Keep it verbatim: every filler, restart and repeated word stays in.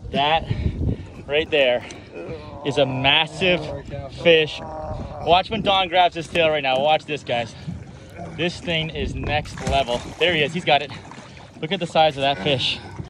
That right there is a massive fish. Watch when Don grabs his tail right now. Watch this, guys. This thing is next level. There he is, he's got it. Look at the size of that fish.